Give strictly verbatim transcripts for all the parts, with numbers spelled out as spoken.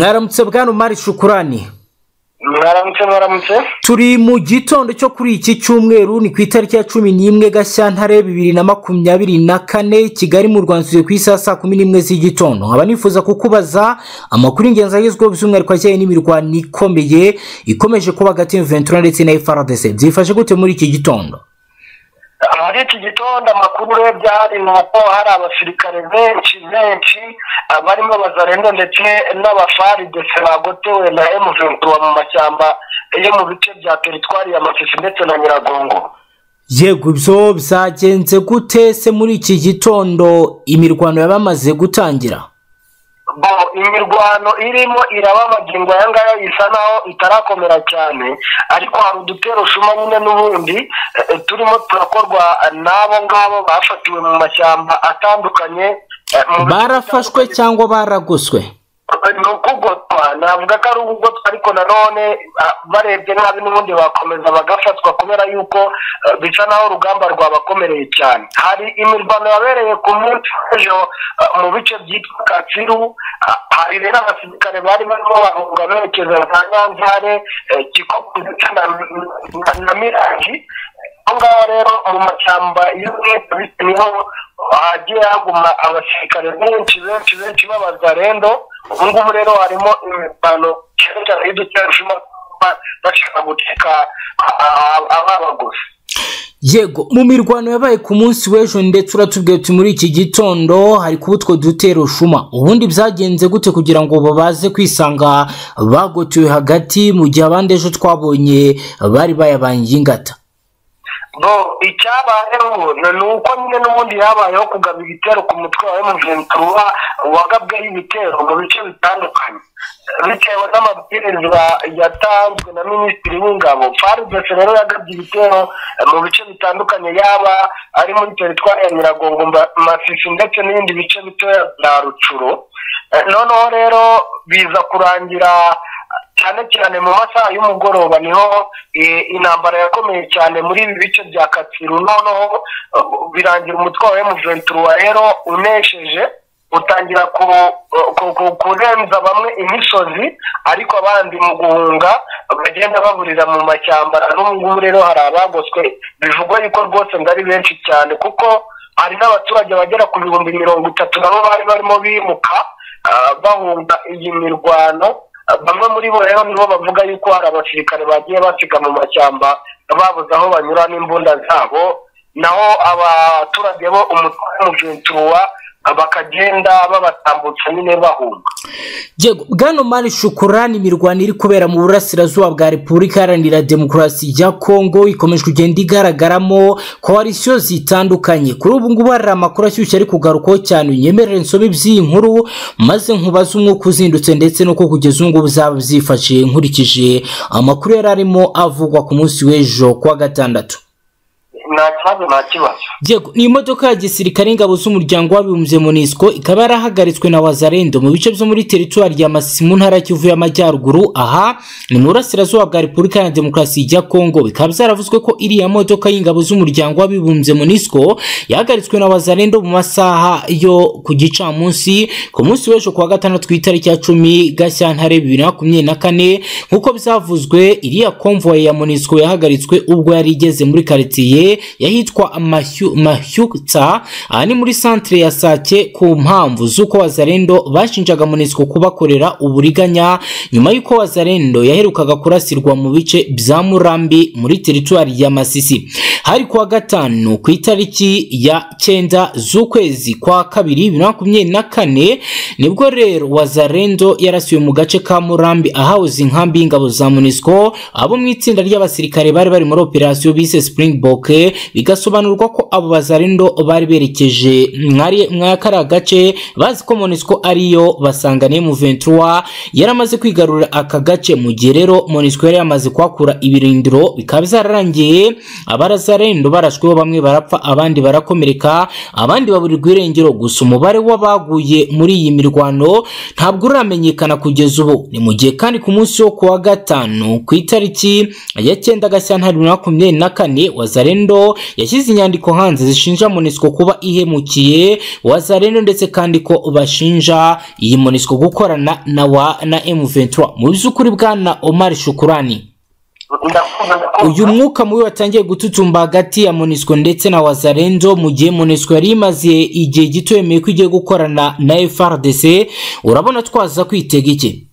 Mwaramutse bwana Omar Shukurani. Mwaramutse mwaramutse. Turi mu gitondo cyo kuri iki cyumweru ni ku itariki ya cumi n'imwe Gashyantare bibiri na makumyabiri na kane Kigali mu Rwanda tuje ku isaha saa kumi n'imwe z'igitondo. Nkaba nifuza kukubaza amakuru ingenzi agezweho by'umwihariko ajyanye n'imirwano ikomeye ikomeje kuba hagati ya M vingt-trois ndetse na F A R D C. Byifashe gute muri iki gitondo? Muri iki gitondo amakuru urebye hari nuko hari abasirikare benshi benshi barimo Bazarendo ndetse n'aba F A R D C bagotewe na M vingt-trois mu mashyamba yo mu bice bya teritwari ya Masisi ndetse na Nyiragongo. Yego ibyo byagenze gute se muri iki gitondo imirwano yabamaze gutangira? Bo imirwano irimo iraba magingo yangaya isa naho itarakomera cyane, ariko hari udutero shuma nyine n'ubundi turimo turakorwa nabo ngabo bafatiwe mu mashyamba atandukanye. Barafashwe cyangwa baraguswe? Nukugotwa navuga ko ari ubugotwa, ariko nanone barebye nabi n'ubundi bakomeza bagafatwa kubera yuko bisa naho urugamba rwabakomereye cyane. Hari imirwano yabereye ku munsi ejo mu bice byitwa Katsiru, hari rero abasirikare bari barimo bahunga berekeza za Nyanzare, Kikoku ndetse na Miraji. Aho ngaho rero mu mashyamba y'umwe niho hagiye haguma abasirikare benshi benshi benshi b'Abazarendo. Ubu ngubu rero harimo imirwano cyane y'udutero shuma bashaka gucika ababaguzi. Yego mu mirwano yabaye ku munsi w'ejo ndetse uratubwiye uti muri iki gitondo hari kubutwo dutero shuma, ubundi byagenze gute kugira ngo babaze kwisanga bagotewe hagati mu gihe abandi ejo twabonye bari bayabanye ingata? Bo icyabayeho ni uko nyine n'ubundi yabayeho kugaba ibitero ku mutwe wa M vingt-trois wagabweho ibitero mu bice bitandukanye bitewe n'amabwiriza yatanzwe na Minisitiri w'Ingabo. F A R D C rero yagabye ibitero mu bice bitandukanye, yaba ari muri teritwari ya Nyiragongo, Masisi ndetse n'ibindi bice bitoya bya Rucuro. Noneho rero biza kurangira cyane cyane mu masaha y'umugoroba niho intambara yakomeye cyane muri ibi bice bya Katsiru. Noneho birangira umutwe wa M vingt-trois rero unesheje, utangira kurenza bamwe imisozi, ariko abandi mu guhunga bagenda baburira mu mashyamba. N'ubu rero hari abagoswe bivugwa yuko rwose ngari benshi cyane, kuko hari n'abaturage bagera ku bihumbi mirongo itatu nabo bari barimo bimuka bahunga iyi mirwano. Bamwe muri bo rero nibo bavuga yuko hari abasirikare bagiye basiga mu mashyamba babuze aho banyura n'imbunda zabo, naho abaturage bo umutwe wa M vingt-trois bakagenda babatambutsa nyine bahunga. Yego bwana Omar Shukurani, imirwano iri kubera mu burasirazuba bwa Repubulika Iharanira Demokarasi ya Kongo ikomeje kugenda igaragaramo koalisiyo zitandukanye. Kuri ubu ngubu hari amakuru ashyushye ari kugarukaho cyane, unyemerere nsome iby'iyi nkuru maze nkubaze umwuka uzindutse ndetse no ko kugeza ubu ngubu zaba byifashe nkurikije amakuru yari arimo avugwa ku munsi w'ejo kuwa gatandatu. Yego ni imodoka ya gisirikare ingabo z'umuryango w'abibumbye MONUSCO ikaba yarahagaritswe na Wazarendo mu bice byo muri teritwari ya Masisi mu ntara Kivu y'Amajyaruguru. Aha ni mu burasirazuba bwa Repubulika ya Demokarasi ya Kongo. Bikaba byaravuzwe ko iriya modoka y'ingabo z'umuryango w'abibumbye MONUSCO yahagaritswe na Wazarendo mu masaha yo ku gicamunsi ku munsi w'ejo kuwa gatandatu ku itariki ya cumi Gashyantare bibiri na makumyabiri na kane. Nkuko byavuzwe iriya convoy ya MONUSCO yahagaritswe ubwo yari igeze muri quartier yahitwa Mahyukta, aha ni muri centre ya Sake, ku mpamvu z'uko Wazarendo bashinjaga MONUSCO kubakorera uburiganya nyuma y'uko Wazarendo yaherukaga kurasirwa mu bice bya Murambi muri teritwari ya Masisi. Hari kuwa gatanu ku itariki ya cyenda z'ukwezi kwa kabiri bibiri na makumyabiri na kane nibwo rero Wazarendo yarasiwe mu gace ka Murambi ahahoze inkambi y'ingabo za MONUSCO. Abo mu itsinda ry'abasirikare bari bari muri operation bise Springbok, bigasobanurwa ko abo Bazarendo bari berekeje mwari mwakara gace bazi ko MONUSCO ariyo basangane M vingt-trois yaramaze kwigarurira aka gace. Mu gihe rero MONUSCO yari yamaze kwakura ibirindiro, bikaba byararangiye Abazarendo barashweho, bamwe barapfa abandi barakomereka abandi baburirwa irengero. Gusa umubare w'abaguye muri iyi mirwano ntabwo uramenyekana kugeza ubu. Ni mu gihe kandi ku munsi wo kuwa gatanu ku itariki ya cyenda Gashyantare bibiri na makumyabiri na kane Wazarendo Wazalendo yashyize inyandiko hanze zishinja MONUSCO kuba ihemukiye Wazalendo ndetse kandi ko bashinja iyi MONUSCO gukorana na wa na M vingt trois. Mu by'ukuri bwana Omar Shukurani, uyu mwuka mubi watangiye gututumba hagati ya MONUSCO ndetse na Wazalendo mu gihe MONUSCO yari imaze igihe gito yemeye ko igiye gukorana na F A R D C, urabona twaza kwitega iki?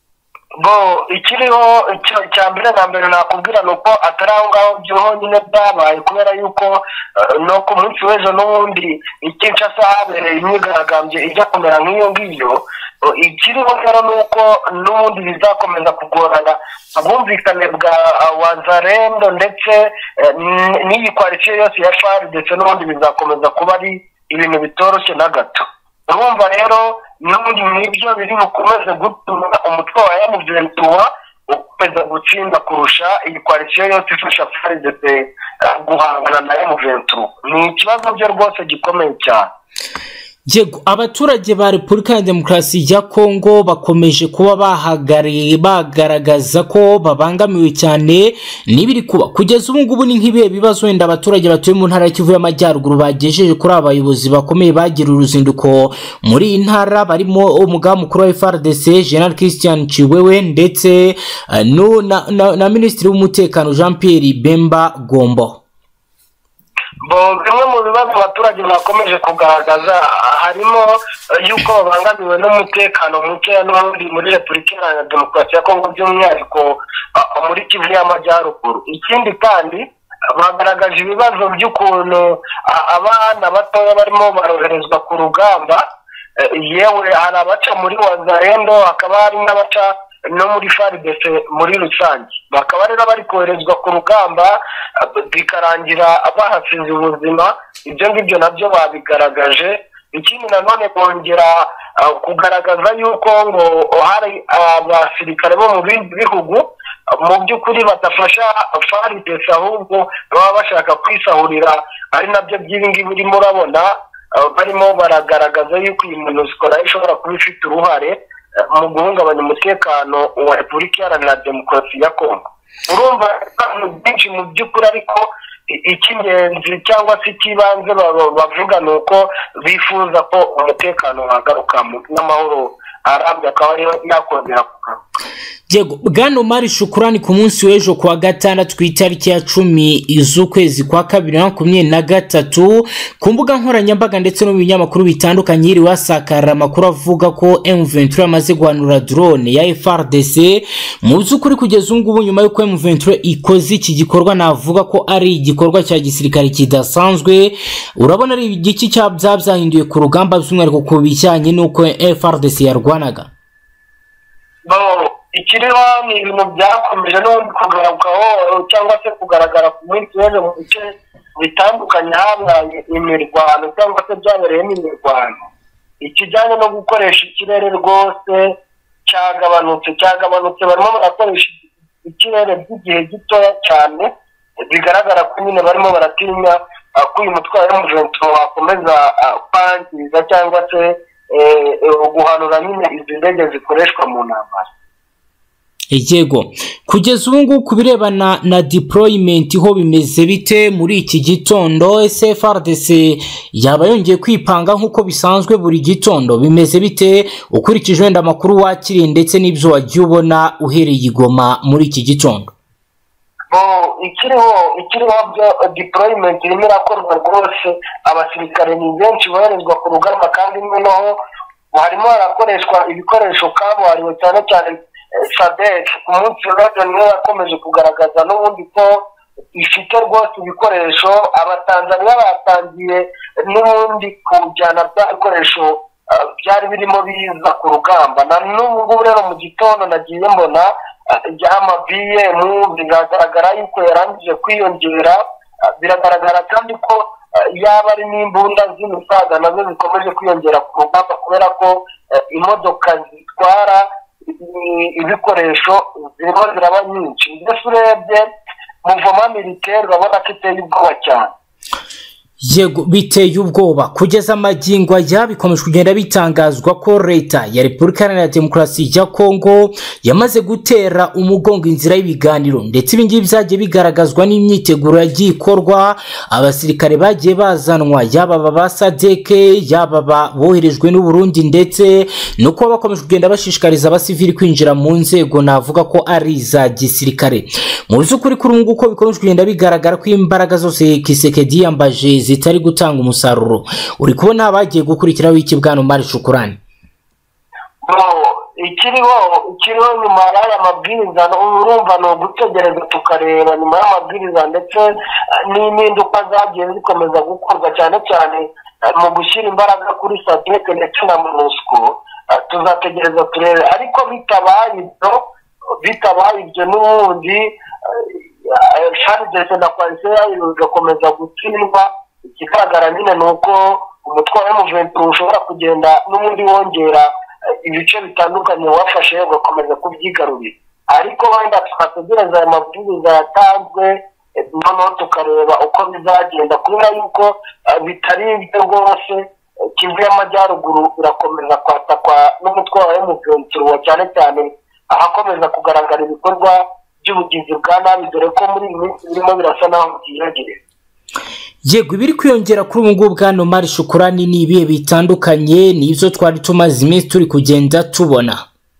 bo ikiriho cya mbere na mbere nakubwira nuko atari aho ngaho byoho nyine byabaye, kubera yuko no ku munsi w'ejo n'ubundi Kinshasa habereye imyigaragambyo ijya kumera nk'iyo ngiyo. Ikiriho rero nuko n'ubundi bizakomeza kugorana ubwumvikane bwa Wazalendo ndetse n'iyi koalisiyo yose ya F A R D C, n'ubundi bizakomeza kuba ari ibintu bitoroshye na gato. Urumva rero n'ubundi nibyo biri bukomeze gutuma umutwe wa M vingt trois ukomeza gutsinda kurusha iyi koalisiyo yose ifasha F A R D C guhangana na M vingt trois. Ni ikibazo byo rwose gikomeye cyane. Yego, abaturage ba Repubulika ya Demokarasi ya Kongo bakomeje kuba bahagariye bagaragaza ko babangamiwe cyane n'ibiri kuba kugeza ubu ngubu. Ni nk'ibihe bibazo wenda abaturage batuye mu ntara y'Kivu y'Amajyaruguru bagejeje kuri abayobozi bakomeye bagira uruzinduko muri iyi ntara, barimo umugaba mukuru wa F A R D C General Christian Chiwewe ndetse uh, no, na, na, na Minisitiri w'Umutekano Jean Pierre Bemba Gombo? bo bimwe mu bibazo abaturage bakomeje kugaragaza harimo yuko babangamiwe n'umutekano muke n'ubundi muri Repubulika ya Demokarasi ya Kongo, by'umwihariko muri Kivu y'Amajyaruguru. Ikindi kandi bagaragaje ibibazo by'ukuntu abana batoya barimo baroherezwa ku rugamba, yewe hari abaca muri Wazalendo, hakaba hari n'abaca no muri F A R D C muri rusange. Bakaba rero bari koherezwa ku rugamba bikarangira bahasize ubuzima. Ibyo ngibyo nabyo babigaragaje. Ikindi nanone kongera kugaragaza yuko ngo hari abasirikare bo mu bindi bihugu mu by'ukuri badafasha F A R D C, ahubwo baba bashaka kwisahurira. ari nabyo by'ibingibi urimo urabona barimo baragaragaza yuko iyi MONUSCO nayo ishobora kuba ifite uruhare mu guhungabanya umutekano wa Repubulika Iharanira Demokarasi ya Kongo. Urumva byinshi mu by'ukuri, ariko icy'ingenzi cyangwa se ikibanze bavuga ni uko bifuza ko umutekano wagaruka n'amahoro arambye akaba yakongera kugaruka. Yego, bwana Omar Shukurani, ku munsi w'ejo kuwa gatandatu ku itariki ya cumi z'ukwezi kwa kabiri makumyabiri na gatatu, ku mbuga nkoranyambaga ndetse no mu binyamakuru bitandukanye iri wasakara amakuru avuga ko M vingt trois yamaze guhanura drone ya F A R D C. Mu by'ukuri kugeza ubu ngubu nyuma y'uko M vingt trois ikoze iki gikorwa, navuga ko ari igikorwa cya gisirikare kidasanzwe. Urabona ari igiki cyabyahinduye ku rugamba, by'umwihariko ku bijyanye n'uko F A R D C yarwanaga? Ikiriho ni ibintu byakomeje no kugarukaho cyangwa se kugaragara ku minsi w'ejo mu bice bitandukanye habaye imirwano cyangwa se byabereyemo imirwano. Ikijyanye no gukoresha ikirere rwose cyagabanutse cyagabanutse barimo barakoresha ikirere by'igihe gitoya cyane, bigaragara ko nyine barimo baratinya ko uyu mutwe wa M vingt trois wakomeza kwangiza cyangwa se guhanura nyine izi ndege zikoreshwa mu ntambara. Yego, kugeza ubu ngubu ku birebana na deployment ho bimeze bite muri iki gitondo? Ese F A R D C yaba yongeye kwipanga nk'uko bisanzwe buri gitondo? Bimeze bite ukurikije wenda amakuru wakiriye ndetse n'ibyo wagiye ubona uhereye i Goma muri iki gitondo? bo ikiriho ikiriho byo deployment irimo irakorwa rwose. Abasirikare ni benshi boherezwa ku rugamba, kandi noneho harimo harakoreshwa ibikoresho kabuhariwe cyane cyane Sadek. Ku munsi w'ejo niyo yakomeje kugaragaza n'ubundi ko ifite rwose ibikoresho. Abatanzaniya batangiye n'ubundi kujyana bya bikoresho byari birimo biza ku rugamba. Na n'ubu ngubu rero mu gitondo nagiye mbona ama B M bigaragara yuko yarangije kwiyongera. Biragaragara kandi ko yaba ari n'imbunda z'imisaga nazo zikomeje kwiyongera ku rugamba, kubera ko imodoka zitwara ibikoresho zirimo ziraba nyinshi. Mbese urebye muvoma militaire urabona ko iteye ubwoba cyane. Yego biteye ubwoba kugeza amagingo aya bikomeje kugenda bitangazwa ko leta ya Repubulika Iharanira Demokarasi ya Kongo yamaze gutera umugongo inzira y'ibiganiro, ndetse ibi ngibi byagiye bigaragazwa n'imyiteguro yagiye ikorwa, abasirikare bagiye bazanwa yaba ba Sadeke yaba boherejwe n'u Burundi, ndetse no kuba bakomeje kugenda bashishikariza abasivili kwinjira mu nzego navuga ko ari za gisirikare. Mu by'ukuri kuri ubu nguko bikomeje kugenda bigaragara ko imbaraga zose Kisekedi yambaje zitari gutanga umusaruro. Uri kubona abagiye gukurikiraho iki bwana Omar Shukurani? ikiriho ikiriho nyuma y'aya mabwiriza urumva no gutegereza tukareba nyuma y'amabwiriza ndetse n'impinduka zagiye zikomeza gukorwa cyane cyane mu gushyira imbaraga kuri Sadeke ndetse na MONUSCO. Tuzategereza turebe, ariko bitabaye ibyo bitabaye ibyo n'ubundi Charles na Kwanzaa bigakomeza gutsindwa. Ikigaragara nyine ni uko umutwe wa M vingt trois ushobora kugenda n'ubundi wongera ibice bitandukanye wafashe ugakomeza kubyigarurira, ariko wenda tukategereza aya mabwiriza yatanzwe noneho tukareba uko bizagenda, kubera yuko bitari ibyo rwose Kivu y'Amajyaruguru irakomeza kwatakwa n'umutwe wa M vingt trois cyane cyane ahakomeza kugaragara ibikorwa by'ubugizi bwa nabi, dore ko muri iyi minsi birimo birasa naho byiyongera. Yego ibiri kwiyongera kuri ubu ngubu bwana Omar Shukurani ni ibihe bitandukanye n'ibyo twari tumaze iminsi turi kugenda tubona?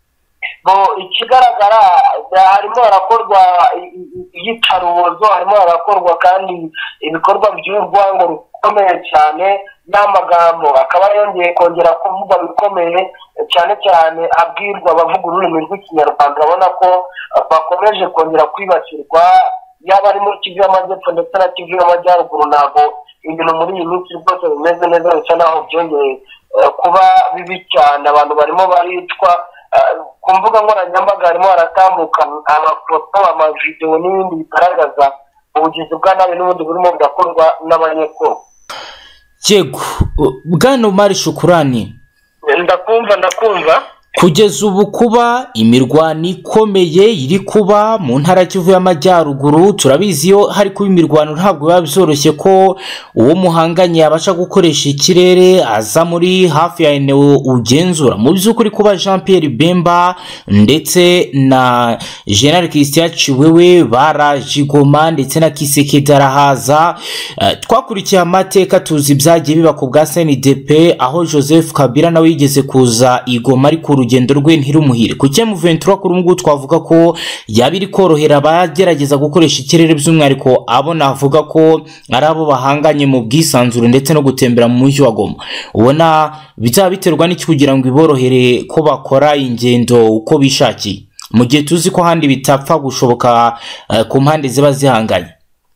Bo ikigaragara harimo harakorwa iyicarubozo, harimo harakorwa kandi ibikorwa by'urwango rukomeye cyane, n'amagambo akaba yongeye kongera kuvuga bikomeye cyane cyane abwirwa abavuga ururimi rw'ikinyarwanda. Urabona ko bakomeje kongera kwibasirwa, yaba ari muri Kivu y'Amajyepfo ndetse na Kivu y'Amajyaruguru. Ntabwo ibintu muri iyi minsi rwose bimeze neza, bisa naho byongeye kuba bibi cyane. Abantu barimo baricwa ku mbuga nkoranyambaga, harimo haratambuka amafoto, amavidewo n'ibindi bigaragaza ubugizi bwa nabi n'ubundi burimo bugakorwa n'abanyekongo. Yego bwana Omar Shukurani, ndakumva ndakumva kugeza ubu kuba imirwano ikomeye iri kuba mu ntara Kivu y'Amajyaruguru, turabizi yo hari kuba imirwano ntabwo biba byoroshye ko uwo muhanganye yabasha gukoresha ikirere aza muri hafi ya eneo ugenzura. Mu by'ukuri kuba Jean Pierre Bemba ndetse na General Christian Chiwewe barajigoma ndetse na Kisekedi arahaza, uh, twakurikiye amateka tuzi byagiye biba ku bwa C N D P aho Joseph Kabila nawe yigeze kuza igoma ari urugendo rwe ntirumuhire. Ku M vingt trois kuri ubu twavuga ko yabiri korohera abagerageza gukoresha ikirere, by'umwihariko abo navuga ko ari abo bahanganye mu bwisanzure ndetse no gutembera mu mujyi wa Goma. Ubona bizaba biterwa n'iki kugira ngo iborohere ko bakora ingendo uko bishakiye, mu gihe tuzi ko handi bitapfa gushoboka uh, ku mpande ziba zihanganye?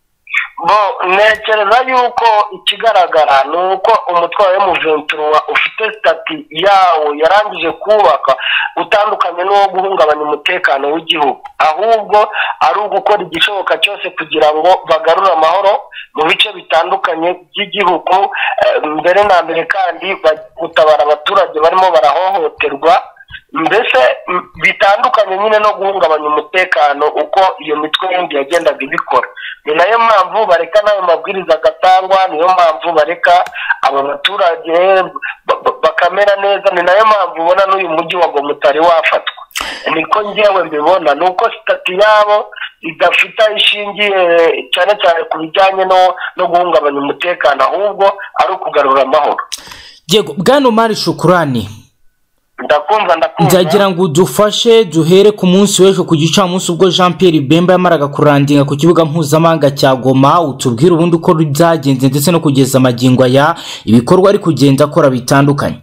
Bo nekereza yuko ikigaragara ni uko umutwe wa M vingt trois ufite stati yawo yarangije kubaka utandukanye n'uwo guhungabanya umutekano w'igihugu, ahubwo ari ugukora igishoboka cyose kugira ngo bagarure amahoro mu bice bitandukanye by'igihugu. Mbere na mbere kandi gutabara abaturage barimo barahohoterwa, mbese bitandukanye nyine no guhungabanya umutekano uko iyo mitwe yindi yagendaga ibikora. Ni nayo mpamvu bareka nayo mabwiriza agatangwa, niyo mpamvu bareka aba baturage bakamera neza, ni nayo mpamvu ubona n'uyu mujyi wa Goma utari wafatwa. Niko njyewe mbibona, nuko stati yabo idafite ishingiye cyane cyane ku bijyanye no no guhungabanya umutekano, ahubwo ari ukugarura amahoro. Yego bwana Omar Shukurani, ndakumva ndakumva ndagira ngo dufashe duhere ku munsi w'ejo ku gicamunsi ubwo Jean Pierre Bemba yamaraga kurandinga ku kibuga mpuzamahanga cya Goma. Utubwira ubundi uko byagenze ndetse no kugeza amagingo aya ibikorwa ari kugenda akora bitandukanye.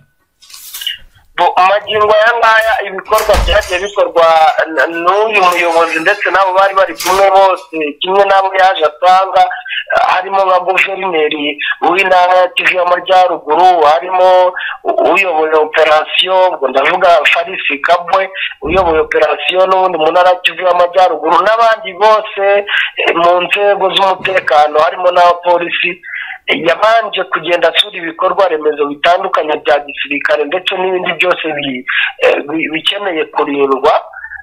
Amagingo aya ngaya ibikorwa byagiye bikorwa n'uyu muyobozi ndetse nabo bari bari kumwe bose, kimwe nabo yaje asanga, harimo nka guverineri w'intara ya Kivu y'Amajyaruguru, harimo uyoboye operasiyo, ngo ndavuga Farisi Kabwe uyoboye operasiyo n'ubundi mu ntara ya Kivu y'Amajyaruguru, n'abandi bose mu nzego z'umutekano harimo n'abapolisi. Yabanje kugenda asura ibikorwa remezo bitandukanye bya gisirikare ndetse n'ibindi byose bikeneye kurindwa.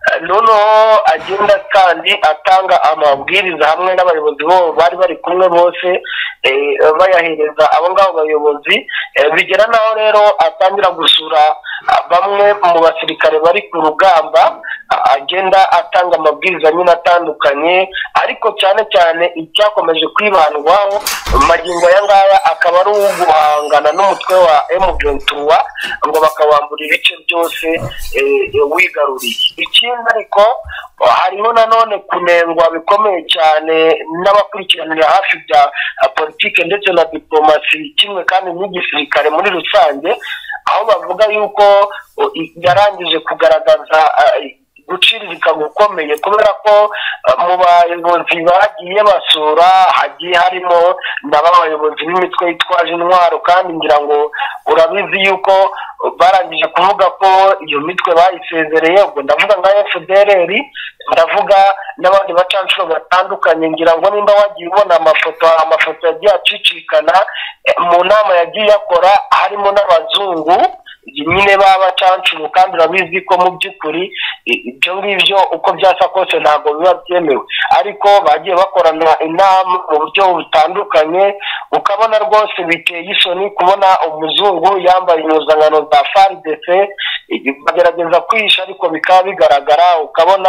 noneho agenda kandi atanga amabwiriza hamwe n'abayobozi bo bari bari kumwe bose bayahereza abo ngabo bayobozi bigera naho rero atangira gusura bamwe mu basirikare bari ku rugamba agenda atanga amabwiriza nyine atandukanye ariko cyane cyane icyakomeje kwibandwaho magingo aya ngaya akaba ari uwo guhangana n'umutwe wa M vingt-trois ngo bakawambura ibice byose wigaruriye. Ikindi ariko hariho nanone kunengwa bikomeye cyane n'abakurikiranira hafi bya politike ndetse na diplomasi kimwe kandi n'igisirikare muri rusange, aho bavuga yuko yarangije kugaragaza gucirika gukomeye kubera ko mu bayobozi bagiye basura hagiye harimo n'abayobozi b'imitwe yitwaje intwaro, kandi ngira ngo urabizi yuko barangije kuvuga ko iyo mitwe bayisezereye, ubwo ndavuga nka F D L R, ndavuga n'abandi bacancuro batandukanye. Ngira ngo nimba wagiye ubona amafoto amafoto yagiye acicikana mu nama yagiye akora harimo n'abazungu nyine babacancuro, kandi urabizi ko mu by'ukuri ibyo ngibyo uko byasa kose ntabwo biba byemewe, ariko bagiye bakorana inama mu buryo butandukanye, ukabona rwose biteye isoni kubona umuzungu yambaye impuzankano za F A R D C bagerageza kwihisha ariko bikaba bigaragara, ukabona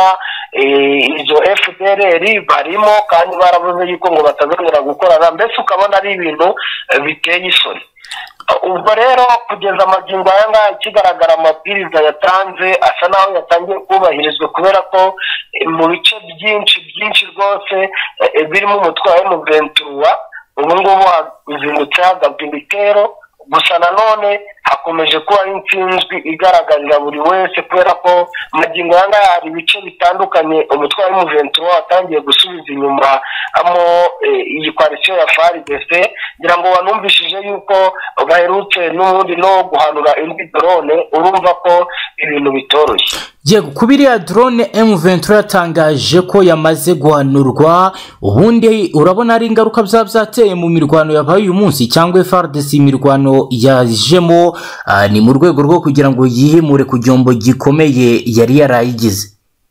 izo F D L R barimo kandi baravuze yuko ngo batazongera gukorana, mbese ukabona ari ibintu biteye isoni. Ubwo rero kugeza amagingo aya ngaya ikigaragara amabwiriza yatanze asa naho yatangiye kubahirizwa, kubera ko mu bice byinshi byinshi rwose birimo umutwe wa M vingt-trois ubu ngubu hazindutse hagabwa ibitero, gusa nanone hakomeje kuba intsinzwi igaragarira buri wese, kubera ko magingo aya ngaya hari ibice bitandukanye umutwe wa M vingt-trois watangiye gusubiza inyuma amo iyi coalition ya F A R D C. Ngira ngo wanumvishije yuko baherutse n'ubundi no guhanura indi drone, urumva ko ibintu bitoroshye. Yego, kubiriya drone M vingt-trois yatangaje ko yamaze guhanurwa, ubundi urabona ari ingaruka byateye mu mirwano yabaye uyu munsi, cyangwa F A R D C imirwano yajemo uh, ni mu rwego rwo kugira ngo yihimure ku gihombo gikomeye yari yarayigize?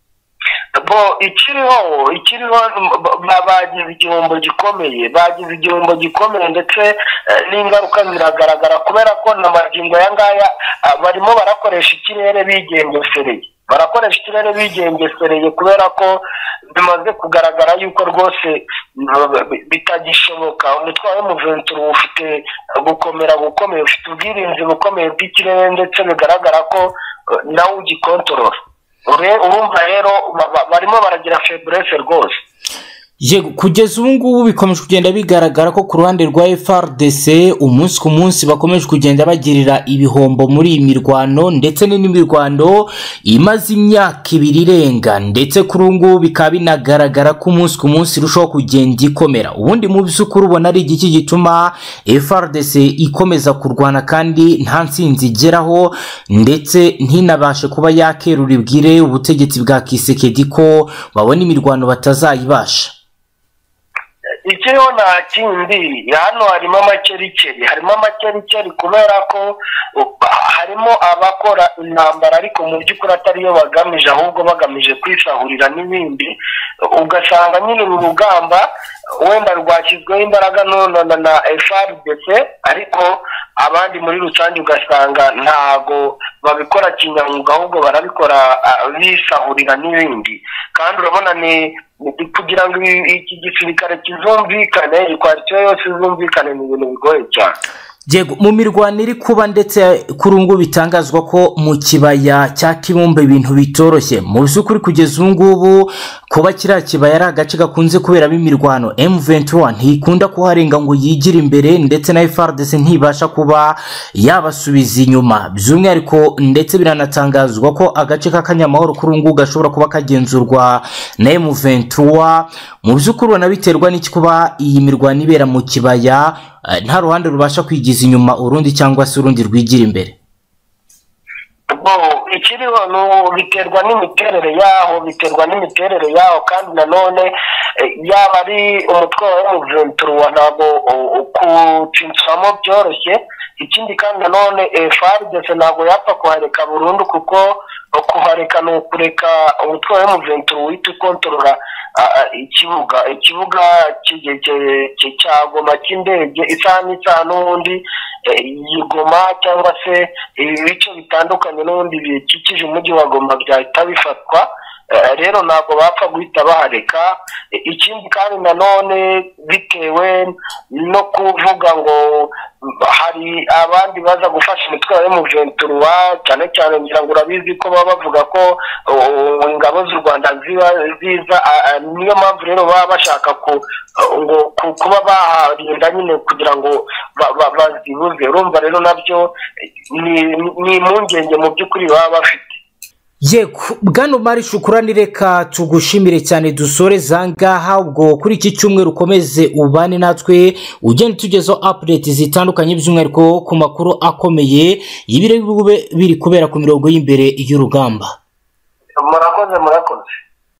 Bo ikiriho ikiriho bagize igihombo gikomeye bagize igihombo gikomeye ndetse n'ingaruka ziragaragara, kubera ko n'amagingo aya ngaya barimo barakoresha ikirere bigengesereye barakoresha ikirere bigengesereye kubera ko bimaze kugaragara yuko rwose bitagishoboka. Umutwe wa M vingt-trois ufite gukomera gukomeye, ufite ubwirinzi bukomeye bw'ikirere ndetse bigaragara ko nawe ugikontorora. Urumva rero barimo baragira faiblesse rwose. Yego, kugeza ubu ngubu bikomeje kugenda bigaragara ko ku ruhande rwa F A R D C umunsi ku munsi bakomeje kugenda bagirira ibihombo muri iyi mirwano, ndetse n'imirwano imaze imyaka ibiri irenga, ndetse kuri ubu ngubu bikaba binagaragara ko umunsi ku munsi irushaho kugenda ikomera. Ubundi mu by'ukuri ubona ari igiki gituma F A R D C ikomeza kurwana kandi nta ntsinzi igeraho, ndetse ntinabashe kuba yakerura ibwire ubutegetsi bwa Kisekedi ko babona imirwano batazayibasha? Ikiriho nta kindi, hano harimo amakerikeri harimo amakerikeri kubera ko harimo abakora intambara ariko mu by'ukuri atariyo bagamije, ahubwo bagamije kwisahurira n'ibindi. Ugasanga nyine uru rugamba wenda rwashyizweho imbaraga none na F A R D C, ariko abandi muri rusange ugasanga ntago babikora kinyamwuga, ahubwo barabikora bisahurira n'ibindi. Kandi urabona ni kugira ngo iki gisirikare kizumvikane, ikwariyo yose izumvikane, ni ibintu bigoye cyane. Yego, mu mirwano iri kuba ndetse kuri ubu bitangazwa ko mu kibaya cya Kibumbe ibintu bitoroshye. Mu by'ukuri kugeza ubu ngubu kuba kiriya kibaya ari agace gakunze kuberamo imirwano, M vingt-trois ntikunda kuharenga ngo yigire imbere, ndetse na F A R D C ntibasha kuba yabasubiza inyuma by'umwihariko, ndetse biranatangazwa ko agace k'Akanyamahoro kuri ubu ngubu gashobora kuba kagenzurwa na M vingt-trois. Mu by'ukuri banabiterwa n'iki kuba iyi mirwano ibera mu kibaya nta ruhande rubasha kwigiza inyuma urundi cyangwa se urundi rwigira imbere? Bo ikiriho no biterwa n'imiterere yaho biterwa n'imiterere yaho kandi nanone yaba ari umutwe wa M vingt-trois ntabwo kucinsamo byoroshye, ikindi kandi nanone F A R D C ntabwo yapfa kuhareka burundu kuko kuhareka ni ukureka umutwe wa M vingt-trois uhita ukontorora ikibuga ikibuga cya Goma cy'indege isaha n'isaha n'ubundi Goma cyangwa se ibice bitandukanye n'ubundi bikikije umujyi wa Goma byahita bifatwa. Rero ntabwo bapfa guhita bahareka. Ikindi kandi nanone bitewe no kuvuga ngo hari abandi baza gufasha imitwe ya M vingt-trois cyane cyane ngira ngo urabizi ko baba bavuga ko ingabo z'u Rwanda ziba ziza, niyo mpamvu rero baba bashaka ngo kuba baharinda nyine kugira ngo bazibuze. Urumva rero nabyo ni impungenge mu by'ukuri baba bafite. Yego bwana Omar Shukurani, reka tugushimire cyane dusore zangaha. Ubwo kuri iki cyumweru ukomeze ubane natwe ugenda tugezaho update zitandukanye by'umwihariko ku makuru akomeye y'ibiri biri kubera ku mirongo y'imbere y'urugamba. Murakoze murakoze.